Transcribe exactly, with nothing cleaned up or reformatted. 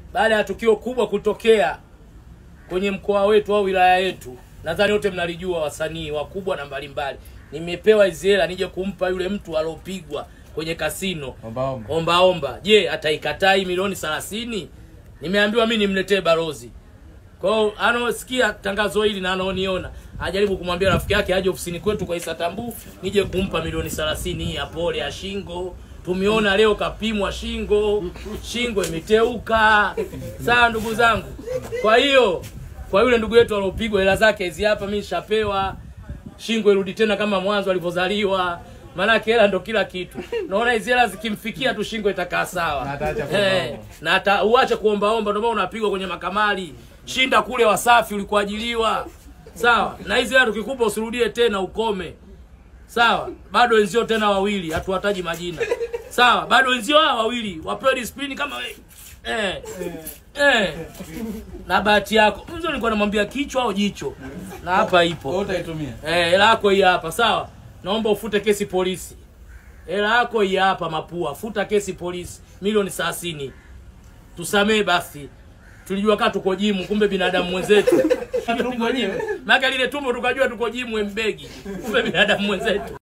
baada ya tukio kubwa kutokea kwenye mkoa wetu au wilaya yetu, nadhani wote mnalijua, wasanii wakubwa na mbalimbali, nimepewa hizo hela nije kumpa yule mtu alopigwa kwenye kasino omba omba. Omba omba. Je, ataikataa milioni thelathini? Nimeambiwa mimi nimletee balozi. Kwa hiyo anosikia tangazo hili na anaoniona, ajaribu kumwambia rafiki yake aje ofisini kwetu kwa Isatambu nije kumpa milioni thelathini ya pole ya shingo. Tumeona leo kapimwa shingo, shingo imeteuka. Sawa ndugu zangu. Kwa hiyo kwa yule ndugu yetu alopigwa hela zake hizi hapa mimi nishapewa. Shingo irudi tena kama mwanzo alipozaliwa. Maana hela ndo kila kitu. Naona hizo hela zikimfikia tu shingo itakaa sawa. Eh, na hata uache kuomba omba, ndio maana unapigwa kwenye makamali. Shinda kule Wasafi ulikuajiliwa. Sawa? Na hizo hela tukikupa usirudie tena ukome. Sawa? Bado wenzio tena wawili, hatuwataji majina. Sawa? Bado wenzio hao wawili, wapewe discipline kama wewe. Eh. Eh. Na bahati yako. Mwanzo nilikuwa namwambia kichwa au jicho. Na hapa ipo. Wewe utaitumia. Eh, hela yako hii hapa, sawa? Naomba ufute kesi polisi. Hela yako hii hapa mapua, futa kesi polisi. Milioni thelathini. Tusamee basi. Tulijua kama tuko jimu, kumbe binadamu mwenzetu. Tuko jimu. Maana lile tumbo tukajua tuko jimu mbegi. Kumbe binadamu mwenzetu.